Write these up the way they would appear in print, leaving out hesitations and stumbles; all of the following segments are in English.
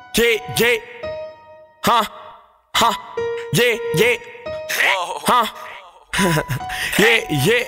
Yeah, yeah, huh, yeah, yeah, huh, yeah,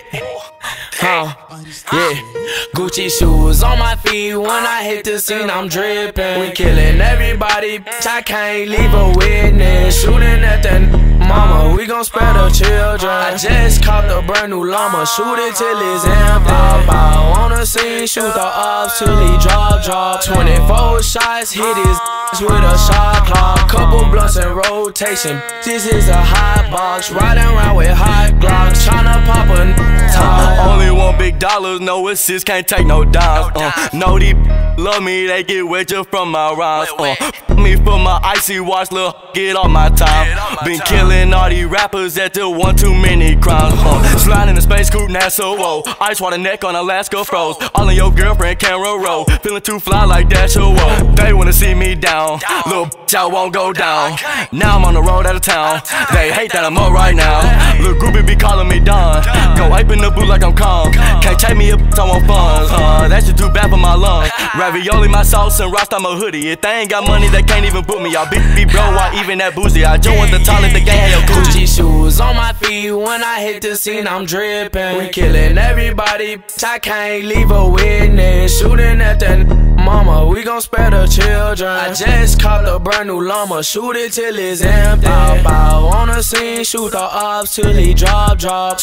yeah, yeah. Gucci shoes on my feet when I hit the scene, I'm drippin'. We killing everybody, bitch, I can't leave a witness. Shooting at that mama, we gon' spare the children. I just caught the brand new llama, shoot it till it's empty. Bow on the scene, shoot the ups till he drop. 24 shots, hit his with a shot clock. Couple blunts in rotation, this is a hot box. Riding around with hot Glocks, tryna pop a top. Only want big dollars, no assists, can't take no dimes. Know these love me, they get wet just from my rhymes. Me for my icy watch, lil' get all my time. Been killing all these rappers at the one too many crimes. Sliding in the space coupe, NASA, whoa. Ice water neck on Alaska froze. All in your girlfriend camera roll. Feeling too fly like that, whoa. They wanna see me down, little bitch, I won't go down. Now I'm on the road out of town. They hate that I'm up right now. Lil' groupie be calling me Don. Go ape in the booth like I'm calm. Can't take me up, I want funds. That shit too bad for my lungs. Ravioli, my sauce, and Rasta, my hoodie. If they ain't got money, they can't even book me. Y'all be bro, why even that boozy? I just want the toilet, the gang, your Gucci shoes on my feet when I hit the scene, I'm drippin'. We killing everybody, bitch, I can't leave a witness. Shooting at that mama, we gon' spare the children. I just caught the brand new llama, shoot it till it's empty. Bow on the scene, shoot the ups till he drop.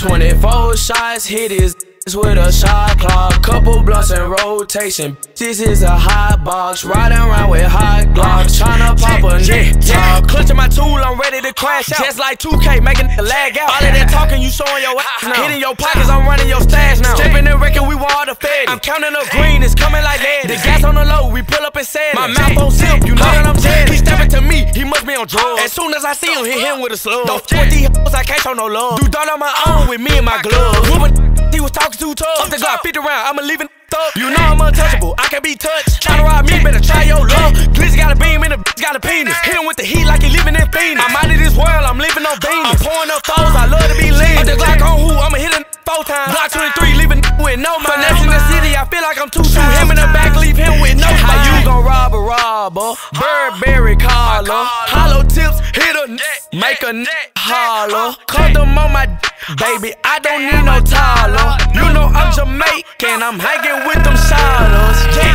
24 shots, hit his with a shot clock. Couple blunts in rotation, this is a hot box. Riding around with hot Glocks, tryna pop a top. Clutching my tool, I'm ready to crash out. Just like 2K, making the lag out. All of that talking, you showing your ass now. Hitting your pockets, I'm running your stash now. Stepping and wrecking, we want all the fed. I'm counting up green, it's coming like lead. The gas on the low, we pull up and set it. My mouth on silk, you know that I'm dead. He stepping to me, he must be on drugs. As soon as I see him, hit him with a slug. Those 20 hoes, I can't show no love. Do done on my own with me and my glove. He was talking too tough. Up the Glock, 50 round, I'ma leave it up. You know I'm untouchable, I can't be touched. Try to ride me, better try your luck. Glizzy got a beam and the bitch got a penis. Hit him with the heat like he living in Phoenix. I'm out of this world, I'm living on Venus. I'm pouring up foes, I love to be lean. Up the Glock on who, I'ma hit him 4 times. Block 23, leaving with no mind. Finesse in the city, I feel like I'm too times. Him in the back, leave him with no mind. How you gon' rob a robber? Burberry collar. Hollow tips, hit a make a holler. Cut them on my baby, I don't need no taller. You know I'm Jamaican, I'm hanging with them shotters.